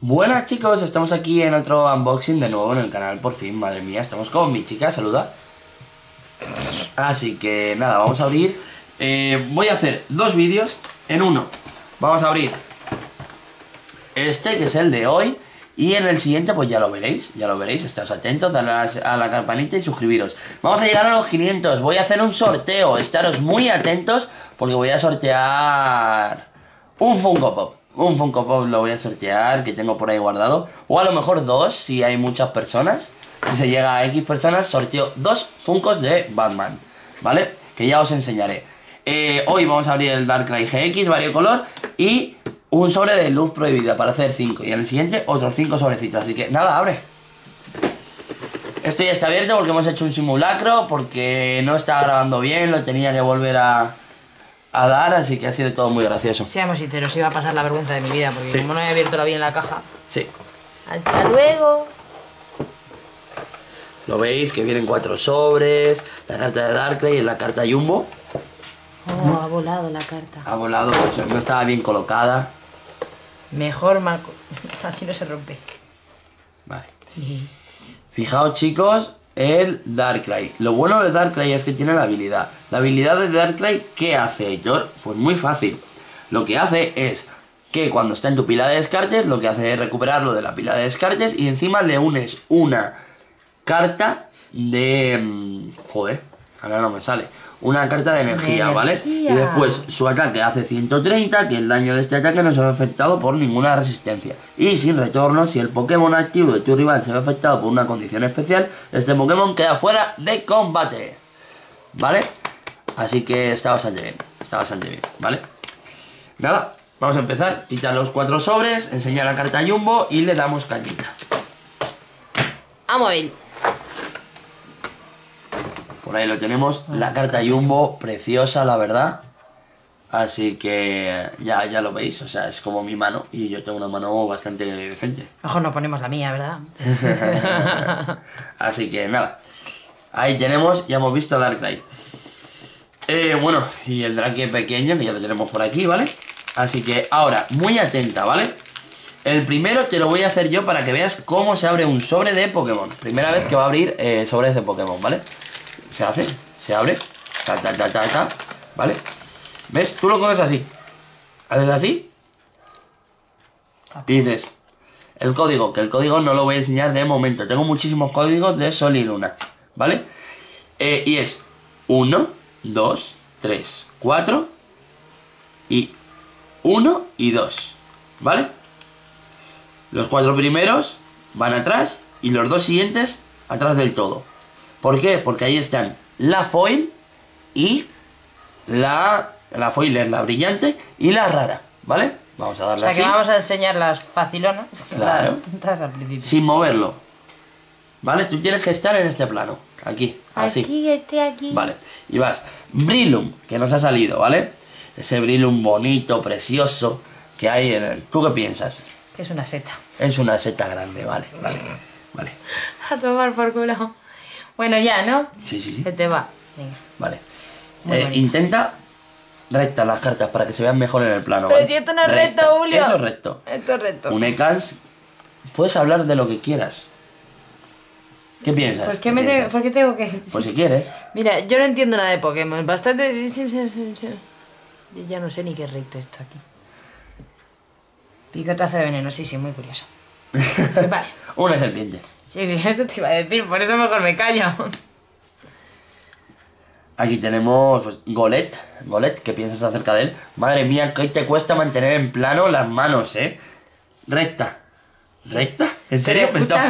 Buenas chicos, estamos aquí en otro unboxing de nuevo en el canal, por fin, madre mía, estamos con mi chica, saluda. Así que nada, vamos a abrir, voy a hacer dos vídeos en uno. Vamos a abrir este, que es el de hoy, y en el siguiente pues ya lo veréis, estáos atentos, dale a la campanita y suscribiros. Vamos a llegar a los 500, voy a hacer un sorteo, estaros muy atentos porque voy a sortear un Funko Pop. Un Funko Pop lo voy a sortear, que tengo por ahí guardado. O a lo mejor dos, si hay muchas personas. Si se llega a X personas, sorteo dos Funkos de Batman, ¿vale? Que ya os enseñaré. Hoy vamos a abrir el Darkrai GX variocolor y un sobre de luz prohibida para hacer 5. Y en el siguiente otros 5 sobrecitos. Así que nada, abre. Esto ya está abierto porque hemos hecho un simulacro, porque no estaba grabando bien, lo tenía que volver a dar, así que ha sido todo muy gracioso. Seamos sinceros, iba a pasar la vergüenza de mi vida, porque sí, como no he abierto la bien la caja. Sí. ¡Hasta luego! Lo veis, que vienen 4 sobres, la carta de Darkrai y la carta Jumbo. Oh, ha volado la carta. Ha volado, pues, no estaba bien colocada. Mejor mal... Así no se rompe. Vale. Fijaos chicos, el Darkrai. Lo bueno de Darkrai es que tiene la habilidad. La habilidad de Darkrai, ¿qué hace, Héctor? Pues muy fácil. Lo que hace es que cuando está en tu pila de descartes, lo que hace es recuperarlo de la pila de descartes y encima le unes una carta de... joder, ahora no me sale. Una carta de energía, ¿vale? Y después su ataque hace 130, que el daño de este ataque no se ve afectado por ninguna resistencia. Y sin retorno, si el Pokémon activo de tu rival se ve afectado por una condición especial, este Pokémon queda fuera de combate, ¿vale? Así que está bastante bien, ¿vale? Nada, vamos a empezar. Quita los 4 sobres, enseña la carta Jumbo y le damos cañita. Vamos a ver. Por ahí lo tenemos, la carta Jumbo, preciosa la verdad. Así que ya lo veis, o sea, es como mi mano y yo tengo una mano bastante decente. Mejor no ponemos la mía, ¿verdad? Así que nada, ahí tenemos, ya hemos visto a Darkrai. Bueno, y el Drake pequeño, que ya lo tenemos por aquí, ¿vale? Así que ahora, muy atenta, ¿vale? El primero te lo voy a hacer yo para que veas cómo se abre un sobre de Pokémon. Primera vez que va a abrir sobres de Pokémon, ¿vale? Se hace, se abre, ¿vale? ¿Ves? Tú lo coges así. Haces así y dices el código, que el código no lo voy a enseñar de momento. Tengo muchísimos códigos de Sol y Luna, ¿vale? Y es 1, 2, 3, 4 y 1 y 2, ¿vale? Los 4 primeros van atrás y los 2 siguientes atrás del todo. ¿Por qué? Porque ahí están la foil y la foil es la brillante y la rara, ¿vale? Vamos a darle así. O sea, que vamos a enseñar las facilonas. Claro. Tontas al principio. Sin moverlo, ¿vale? Tú tienes que estar en este plano, aquí, así. Aquí, estoy aquí. Vale, y vas, Breloom, que nos ha salido, ¿vale? Ese Breloom bonito, precioso, que hay en el... ¿Tú qué piensas? Que es una seta. Es una seta grande, vale. A tomar por culo. Bueno, ya, ¿no? Sí. Se te va. Venga. Vale. Intenta rectas las cartas para que se vean mejor en el plano. Pero ¿vale? si esto no es recto, Julio. Eso es recto. Esto es recto. Un Ekans, puedes hablar de lo que quieras. ¿Qué piensas? ¿Por qué tengo que...? Pues si quieres. Mira, yo no entiendo nada de Pokémon. Bastante... Yo ya no sé ni qué recto está aquí. Picotazo de veneno, sí, muy curioso. Vale. Una serpiente. Sí, eso te iba a decir, por eso mejor me callo. Aquí tenemos pues, Golett. Golett, ¿qué piensas acerca de él? Madre mía, ¿qué te cuesta mantener en plano las manos, eh? Recta. ¿Recta? ¿En serio?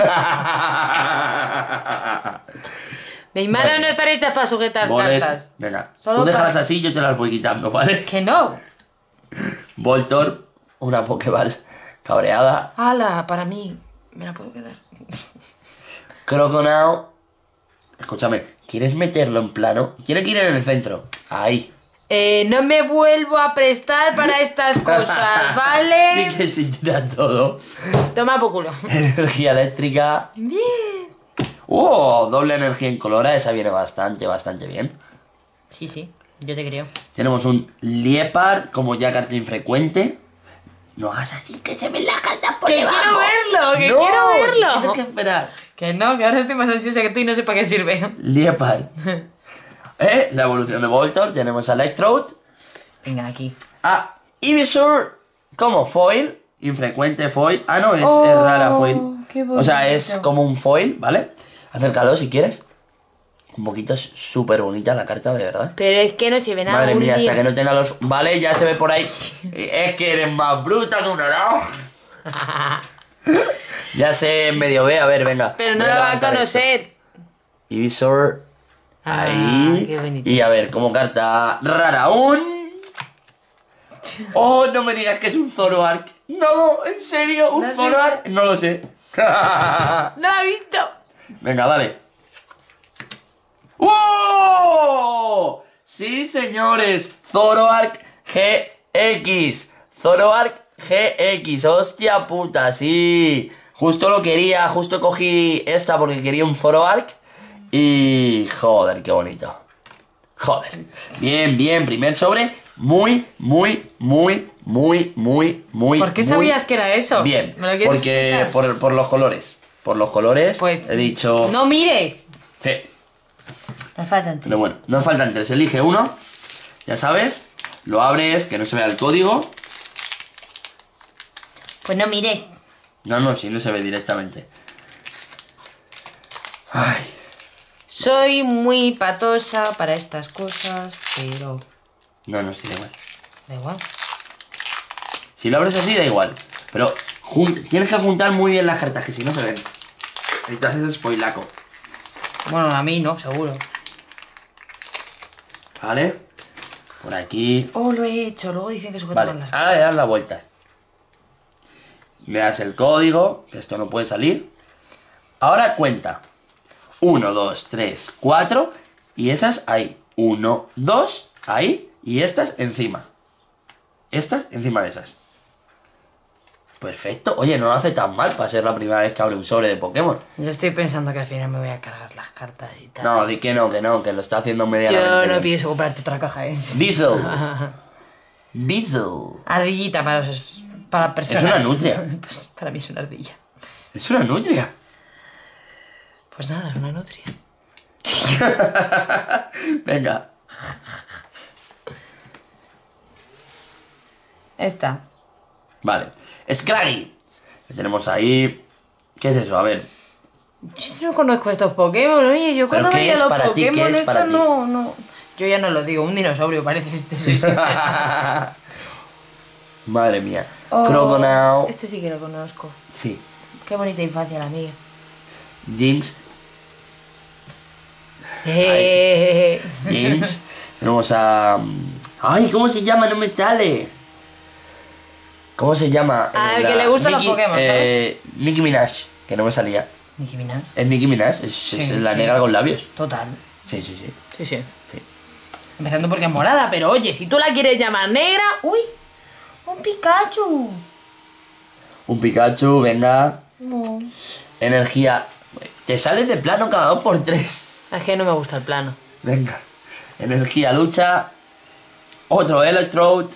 Mis manos no están hechas para sujetar cartas. Venga, solo tú déjalas así y yo te las voy quitando, ¿vale? Que no. Voltorb, una Pokéball cabreada. ¡Hala! Para mí, me la puedo quedar. Croconaw. Escúchame, ¿quieres meterlo en plano? Quiere que ir en el centro. Ahí. No me vuelvo a prestar para estas cosas, ¿vale? Di que se tira todo. Toma por culo. Energía eléctrica. Bien. Doble energía incolora. Esa viene bastante bien. Sí, yo te creo. Tenemos un Liepard como ya carta infrecuente. No hagas así, que se ven las cartas por ¡Que debajo. quiero verlo! ¡Que No, quiero verlo! tienes que esperar. Que no, que ahora estoy más ansiosa que tú y no sé para qué sirve. Liepard. La evolución de Voltorb. Tenemos a Electrode. Venga, aquí. A Ivysaur como foil. Infrecuente foil. Ah, no, es rara foil. qué O sea, bonito. es como un foil, ¿vale? Acércalo si quieres. Un poquito, es súper bonita la carta, de verdad. Pero es que no se ve nada. Madre mía, día. hasta que no tenga los... Vale, ya se ve por ahí. Es que eres más bruta que una, ¿no? Ya sé, medio ve, a ver, venga. Pero no voy lo va a levantar conocer. esto. Ivysaur. Ahí. Qué bonito. Y a ver, como carta rara aún. Oh, no me digas que es un Zoroark. No, en serio, ¿Lo un has Zoroark. No lo sé. ¡No lo ha visto! Venga, dale. ¡Oh! Sí, señores. Zoroark GX. Zoroark GX. Hostia puta, sí. Justo lo quería. Justo cogí esta porque quería un Zoroark. Y... joder, qué bonito. Joder. Bien, bien. Primer sobre. Muy. ¿Por qué sabías que era eso? Bien. ¿Me lo quieres Porque explicar? por los colores. Por los colores. Pues... he dicho... ¡No mires! Sí. Me faltan tres. Pero bueno, nos faltan tres. Elige uno. Ya sabes. Lo abres, que no se vea el código. Pues no mires. No, sí, no se ve directamente. Ay. Soy muy patosa para estas cosas, pero... No, sí, da igual. Da igual. Si lo abres así, da igual. Pero tienes que juntar muy bien las cartas, que si no se ven. Necesitas ese spoilaco. Bueno, a mí no, seguro. ¿Vale? Por aquí. Oh, lo he hecho. Luego dicen que sujeto Vale, con las... ahora le das la vuelta. Le das el código, que esto no puede salir. Ahora cuenta. 1, 2, 3, 4. Y esas ahí. 1, 2, ahí. Y estas encima. Estas encima de esas. Perfecto. Oye, no lo hace tan mal para ser la primera vez que abre un sobre de Pokémon. Yo estoy pensando que al final me voy a cargar las cartas y tal. No, di que no, que lo está haciendo medianamente Yo no bien. pienso comprarte otra caja, ¿eh? Beazle. Beazle. Ardillita para personas. Es una nutria. Pues para mí es una ardilla. Es una nutria. Pues nada, es una nutria. Venga. Esta. Vale. Scraggy. Que tenemos ahí. ¿Qué es eso? A ver. Yo no conozco estos Pokémon, oye, yo cuando ¿Pero qué veía es los para ti? ¿Qué Pokémon es esto para ti? no. Yo ya no lo digo, un dinosaurio parece este. Soy sincera. Madre mía. Oh, Croconaw. Este sí que lo conozco. Sí. Qué bonita infancia la mía. Jinx. Jinx. Tenemos a... Ay, ¿cómo se llama? No me sale. ¿Cómo se llama? Al que le gustan los Pokémon, ¿sabes? Nicki Minaj, que no me salía. Nicki Minaj. Es Nicki Minaj, es Sí, la sí. negra con labios. Total. Sí. Sí. Sí. Empezando porque es morada, pero oye, si tú la quieres llamar negra... ¡Uy! ¡Un Pikachu! Un Pikachu, venga. No. Energía. Te sales de plano cada 2×3. Es que no me gusta el plano. Venga. Energía, lucha. Otro Electrode.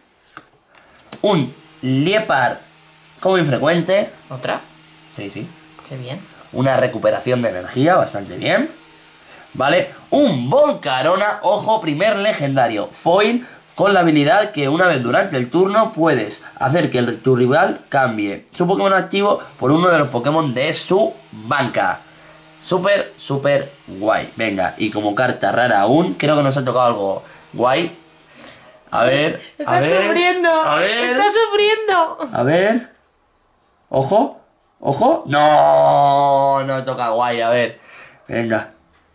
Un Liepard como infrecuente. ¿Otra? Sí. Qué bien. Una recuperación de energía, bastante bien. Vale. Un Volcarona, ojo, primer legendario. Foil con la habilidad que una vez durante el turno puedes hacer que tu rival cambie su Pokémon activo por uno de los Pokémon de su banca. Súper guay. Venga, y como carta rara aún, creo que nos ha tocado algo guay. A ver. ¡Estás sufriendo! A ver. ¡Estás sufriendo! A ver. Ojo. No toca guay, a ver. Venga.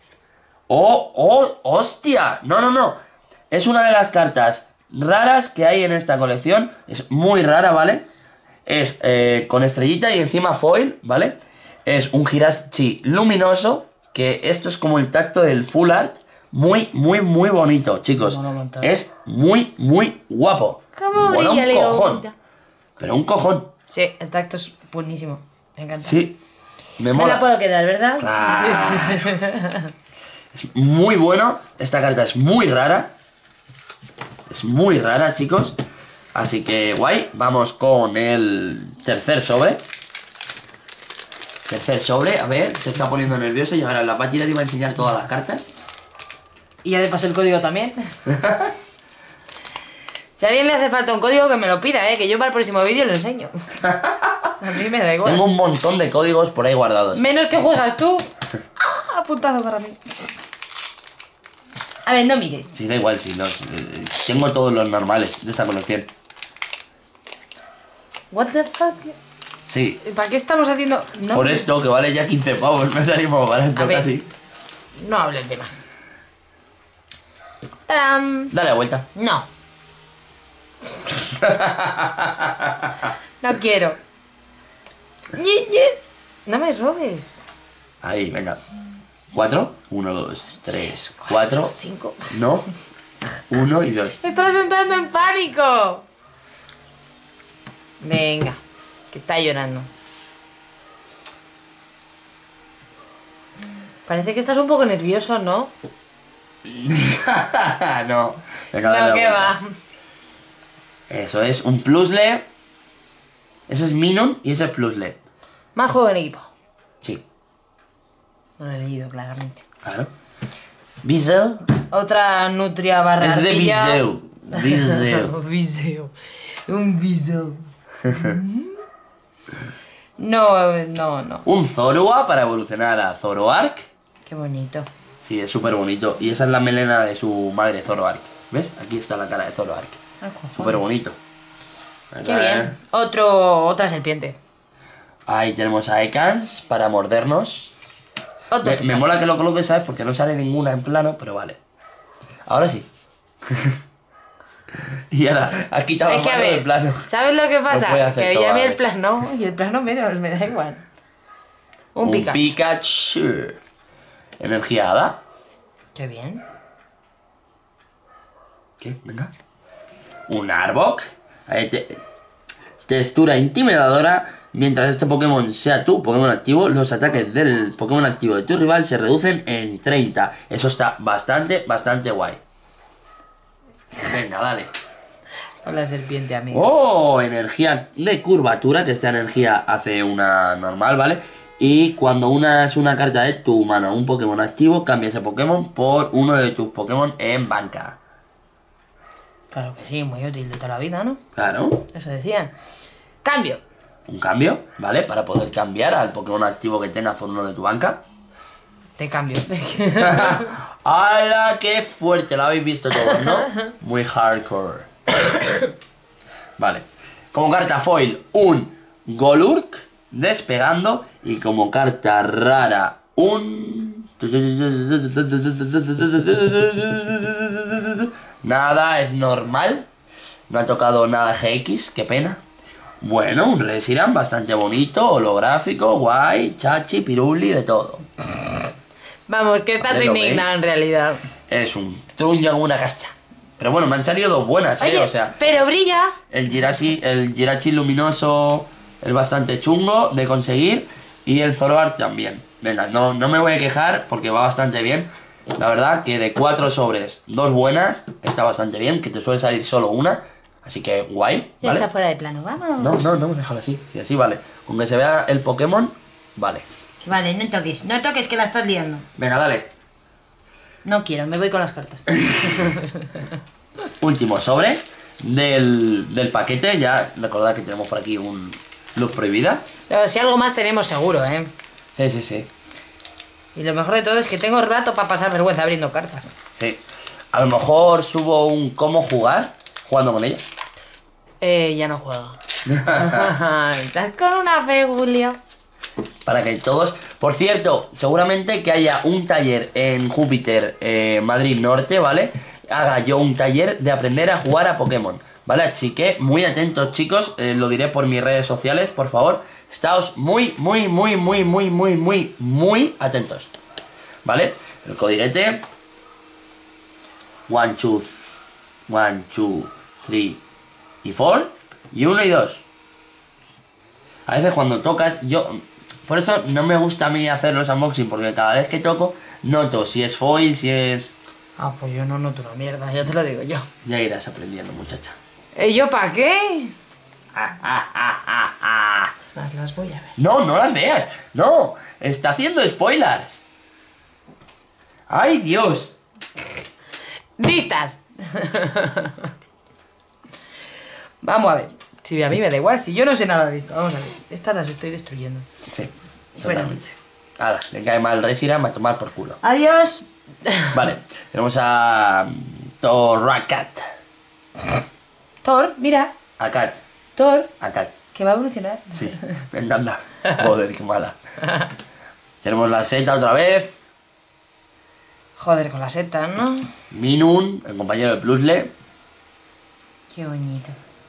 ¡Hostia! No. Es una de las cartas raras que hay en esta colección. Es muy rara, ¿vale? Es con estrellita y encima foil, ¿vale? Es un Hirachi luminoso. Que esto es como el tacto del full art. Muy bonito, chicos. Mono montón. Es muy guapo. ¿Cómo Mola brilla un la cojón. gomita? Pero un cojón. Sí, el tacto es buenísimo. Me encanta. Sí. Me Me mola. la puedo quedar, ¿verdad? Claro. Es muy bueno. Esta carta es muy rara. Es muy rara, chicos. Así que guay, vamos con el tercer sobre. Tercer sobre, a ver, se está poniendo nervioso y ahora la página le iba a enseñar todas las cartas. Y ya de paso el código también. Si a alguien le hace falta un código, que me lo pida, que yo para el próximo vídeo lo enseño. A mí me da igual. Tengo un montón de códigos por ahí guardados. Menos que juegas tú. Apuntado para mí. A ver, no mires. Sí, da igual, sí, tengo todos los normales de esta colección. What the fuck? Sí. ¿Para qué estamos haciendo? No, Por esto, que vale ya 15 pavos, me salimos barato A ver. casi. No hables de más. ¡Tarán! Dale la vuelta. No. No quiero. No me robes. Ahí, venga. 4, 1, 2, 3, 4, 5. no, 1 y 2. Estás entrando en pánico. Venga, que está llorando. Parece que estás un poco nervioso, ¿no? No, venga, dale la No, que vuelta. va. Eso es un plusle. Ese es Minon y ese es plusle. Más juego en equipo. Sí, No lo he leído, claramente. claro. Bisel. Otra nutria barra Es de arpilla. Viseu. Viseu. Viseu. Un viseu. No. Un Zorua para evolucionar a Zoroark. Qué bonito. Sí, es súper bonito. Y esa es la melena de su madre, Zoroark. ¿Ves? Aquí está la cara de Zoroark. Súper bonito. Qué bien. Otra serpiente. Ahí tenemos a Ekans para mordernos. Otro Me Pikachu. mola que lo coloques, ¿sabes? Porque no sale ninguna en plano, pero vale. Ahora sí. Y ahora, has quitado Es que a mano del ver, plano. ¿sabes lo que pasa? puede hacer Que todo ya a vi la el vez. plano y el plano menos, me da igual. Un Pikachu. Pikachu. Energía hada. Qué bien. ¿Qué? Venga. Un Arbok. Textura intimidadora. Mientras este Pokémon sea tu Pokémon activo, los ataques del Pokémon activo de tu rival se reducen en 30. Eso está bastante guay. Venga, dale. Con la serpiente, amigo. Oh, energía de curvatura, que esta energía hace una normal, ¿vale? Y cuando es una carta de tu mano un Pokémon activo, cambia ese Pokémon por uno de tus Pokémon en banca. Claro que sí, muy útil de toda la vida, ¿no? Claro, Eso decían. Cambio. un cambio, ¿vale? Para poder cambiar al Pokémon activo que tengas por uno de tu banca. Te cambio. ¡Hala! ¡Qué fuerte! Lo habéis visto todos, ¿no? Muy hardcore. Vale. Como carta foil, un Golurk despegando. Y como carta rara, un... Nada, es normal. No ha tocado nada GX, qué pena. Bueno, un Reshiram bastante bonito, holográfico, guay, chachi, piruli, de todo. Vamos, que estás Vale, ¿lo indignado veis? en realidad. Es un truño en una cacha. Pero bueno, me han salido dos buenas, Oye, o sea, pero brilla. el Jirachi luminoso es bastante chungo de conseguir. Y el Zoroark también. Venga, no me voy a quejar porque va bastante bien. La verdad que de 4 sobres, 2 buenas, está bastante bien. Que te suele salir solo una. Así que guay, Ya ¿vale? está fuera de plano, vamos. No, déjalo así. Sí, así vale. Con que se vea el Pokémon, vale. Vale, no toques que la estás liando. Venga, dale. No quiero, me voy con las cartas. Último sobre del paquete. Ya recordad que tenemos por aquí un luz prohibida. Pero si algo más tenemos seguro, ¿eh? Sí. Y lo mejor de todo es que tengo rato para pasar vergüenza abriendo cartas. Sí. A lo mejor subo un cómo jugar jugando con ella. Ya no juego. Estás con una fe, Julio. Para que todos... Por cierto, seguramente que haya un taller en Júpiter, Madrid Norte, ¿vale? Haga yo un taller de aprender a jugar a Pokémon, ¿vale? Así que muy atentos, chicos. Lo diré por mis redes sociales, por favor. Estáos muy atentos, ¿vale? El codiguete 1, 2, 3 y 4 y 1 y 2. A veces cuando tocas, por eso no me gusta a mí hacer los unboxing, porque cada vez que toco noto si es foil, si es... Ah, pues yo no noto una mierda, ya te lo digo yo. Ya irás aprendiendo, muchacha. ¿Yo para qué? Es más, las voy a ver. No, no las veas. No, está haciendo spoilers. ¡Ay, Dios! ¡Vistas! Vamos a ver. Si a mí me da igual, si yo no sé nada de esto. Vamos a ver. Estas las estoy destruyendo. Sí, totalmente. Ahora, le cae mal Reshiram a tomar por culo. Adiós. Vale, tenemos a Torracat. Thor, mira. Akat. Thor, Akat. que va a evolucionar. Sí, me encanta. Joder, qué mala. Tenemos la seta otra vez. Joder, con la seta, ¿no? Minun, el compañero de Plusle. Qué bonito.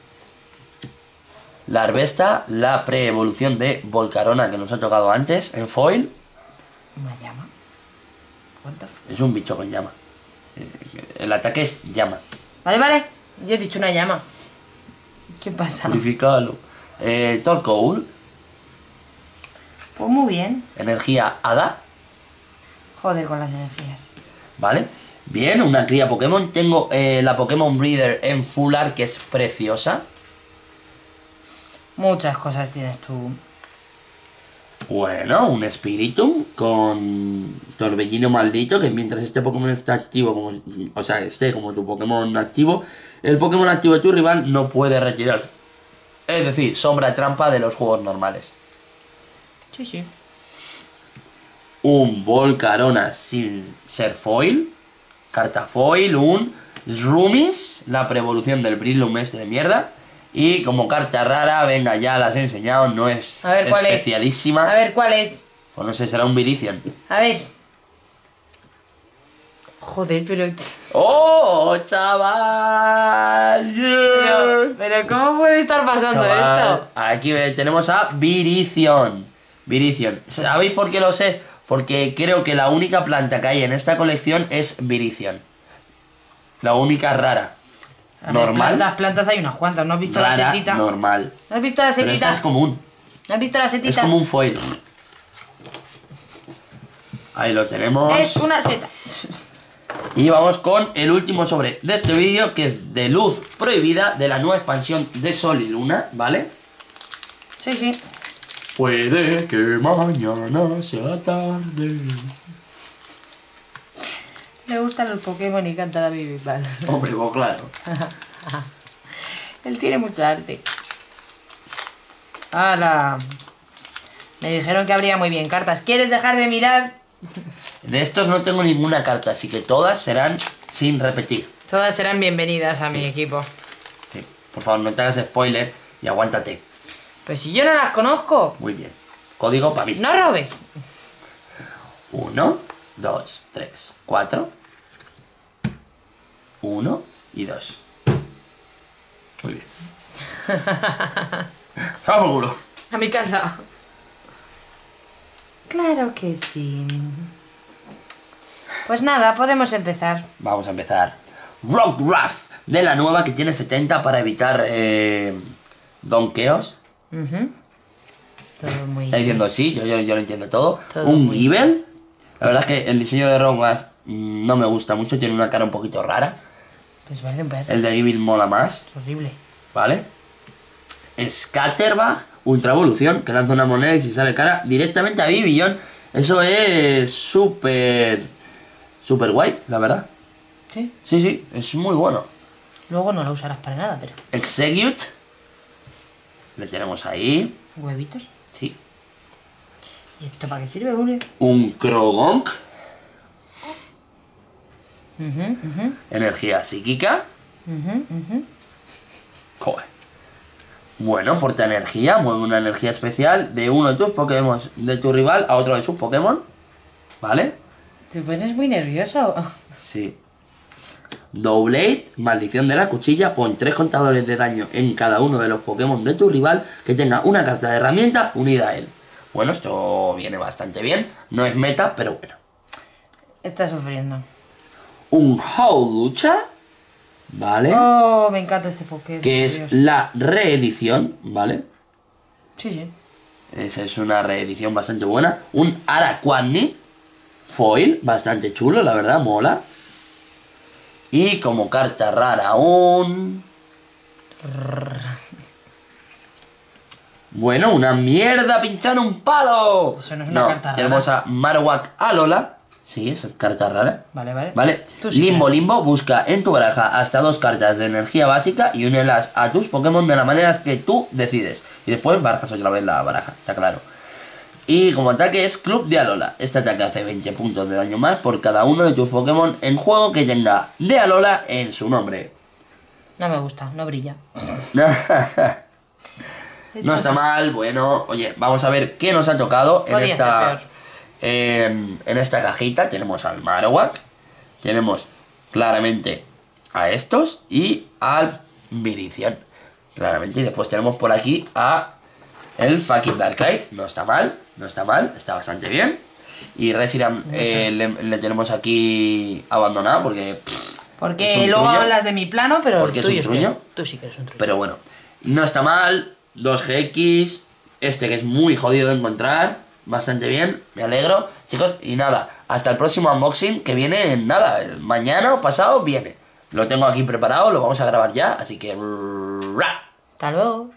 La Arbesta, la pre-evolución de Volcarona que nos ha tocado antes en foil. Una llama. What the fuck? Es un bicho con llama. El ataque es llama. Vale, vale. Yo he dicho una llama. ¿Qué pasa? Purificalo. Torkoul, Pues muy bien. energía hada. Joder con las energías. ¿Vale? Bien, una cría Pokémon. Tengo la Pokémon Breeder en Full Art, que es preciosa. Muchas cosas tienes tú. Bueno, un Spiritomb con Torbellino Maldito, que mientras este Pokémon está activo, o sea, esté como tu Pokémon activo, el Pokémon activo de tu rival no puede retirarse. Es decir, sombra trampa de los juegos normales. Sí, sí. Un Volcarona sin ser foil. Carta foil, un Shroomis, la preevolución del Breloom este de mierda. Y como carta rara, venga, ya las he enseñado, no es A ver, ¿cuál especialísima. A ver, ¿cuál es? Pues no sé, será un Virizion. A ver. Joder, pero... ¡Oh, chaval! Yeah. Pero ¿cómo puede estar pasando Chaval, esto? aquí tenemos a Virizion. Virizion. ¿Sabéis por qué lo sé? Porque creo que la única planta que hay en esta colección es Virizion. La única rara. A ver, Normal. plantas hay unas cuantas. ¿No has visto Rara, la setita? normal. ¿No has visto la Pero setita? esta es común. ¿No has visto la setita? Es como un foil. Ahí lo tenemos. Es una seta. Y vamos con el último sobre de este vídeo, que es de Luz Prohibida, de la nueva expansión de Sol y Luna, ¿vale? Sí, sí. Puede que mañana sea tarde. Le gustan los Pokémon y canta la Bibi. Vale. Hombre, pues claro. Él tiene mucha arte. ¡Hala! Me dijeron que habría muy bien cartas. ¿Quieres dejar de mirar? De estos no tengo ninguna carta, así que todas serán sin repetir. Todas serán bienvenidas a mi equipo. Sí, por favor, no te hagas spoiler y aguántate. Pues si yo no las conozco, Muy bien. Código para mí. no robes. 1, 2, 3, 4. 1 y 2. Muy bien. Vamos, culo. A mi casa. Claro que sí. Pues nada, podemos empezar. Vamos a empezar. Rockruff, de la nueva, que tiene 70 para evitar donkeos. Todo muy Está diciendo sí, yo lo entiendo todo. Todo Un muy Gible. La verdad es que el diseño de Rockruff no me gusta mucho, tiene una cara un poquito rara. Pues parece un perro. El de Gible mola más, Es horrible. ¿vale? Scatterbug, Ultra Evolución, que lanza una moneda y si sale cara directamente a Vivillon. Eso es súper guay, la verdad. Sí. Sí, sí, es muy bueno. Luego no lo usarás para nada, pero... Execute. Le tenemos ahí. Huevitos. Sí. ¿Y esto para qué sirve, Julio? Un Crogonk. Energía psíquica. Joder. Bueno, porta energía, mueve una energía especial de uno de tus Pokémon, de tu rival a otro de sus Pokémon. ¿Vale? Te pones muy nervioso. Sí. Doublade, maldición de la cuchilla, pon 3 contadores de daño en cada uno de los Pokémon de tu rival que tenga una carta de herramienta unida a él. Bueno, esto viene bastante bien. No es meta, pero bueno. Está sufriendo. Un Howlucha, ¿vale? Oh, me encanta este Pokémon. Que es la reedición, ¿vale? Sí, sí. Esa es una reedición bastante buena. Un Araquanni foil, bastante chulo, la verdad, mola. Y como carta rara, un Bueno, una mierda, pinchar un palo. Eso no es una carta rara. Tenemos a Marowak Alola. Sí, es carta rara. Vale. Vale. Tú sí Limbo crees. Limbo, busca en tu baraja hasta 2 cartas de energía básica y únelas a tus Pokémon de las maneras que tú decides. Y después barajas otra vez la baraja, está claro. Y como ataque es Club de Alola. Este ataque hace 20 puntos de daño más por cada uno de tus Pokémon en juego que tenga de Alola en su nombre. No me gusta, no brilla. No está mal, bueno, oye, vamos a ver qué nos ha tocado en Podría esta, ser en esta cajita. Tenemos al Marowak, tenemos claramente a estos y al Virizion, claramente. Y después tenemos por aquí a el fucking Darkrai. No está mal, está bastante bien. Y Reshiram le tenemos aquí abandonado porque... es Porque un luego truño. hablas de mi plano, pero Porque es tuyo un truño. Tú sí que eres un truño. Pero bueno, no está mal. 2 GX. Este que es muy jodido de encontrar. Bastante bien, me alegro. Chicos, y nada, hasta el próximo unboxing que viene en nada. Mañana o pasado viene. Lo tengo aquí preparado, lo vamos a grabar ya. Así que... Hasta luego.